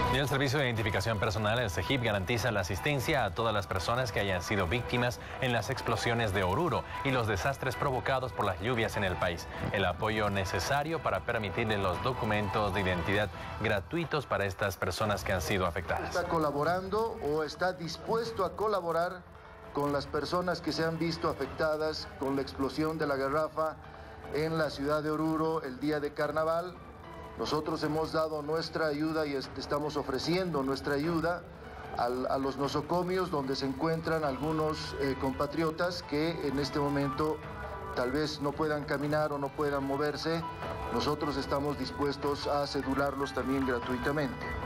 Y el Servicio de Identificación Personal, el SEGIP, garantiza la asistencia a todas las personas que hayan sido víctimas en las explosiones de Oruro y los desastres provocados por las lluvias en el país. El apoyo necesario para permitirles los documentos de identidad gratuitos para estas personas que han sido afectadas. Está colaborando o está dispuesto a colaborar con las personas que se han visto afectadas con la explosión de la garrafa en la ciudad de Oruro el día de Carnaval. Nosotros hemos dado nuestra ayuda y estamos ofreciendo nuestra ayuda a los nosocomios donde se encuentran algunos compatriotas que en este momento tal vez no puedan caminar o no puedan moverse. Nosotros estamos dispuestos a cedularlos también gratuitamente.